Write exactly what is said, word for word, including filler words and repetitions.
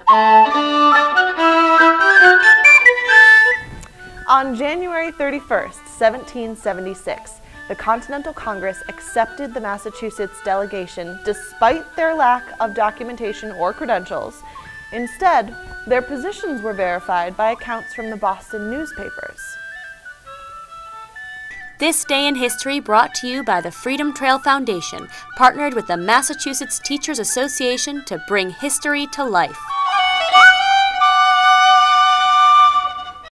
On January thirty-first, seventeen seventy-six, the Continental Congress accepted the Massachusetts delegation despite their lack of documentation or credentials. Instead, their positions were verified by accounts from the Boston newspapers. This Day in History brought to you by the Freedom Trail Foundation, partnered with the Massachusetts Teachers Association to bring history to life.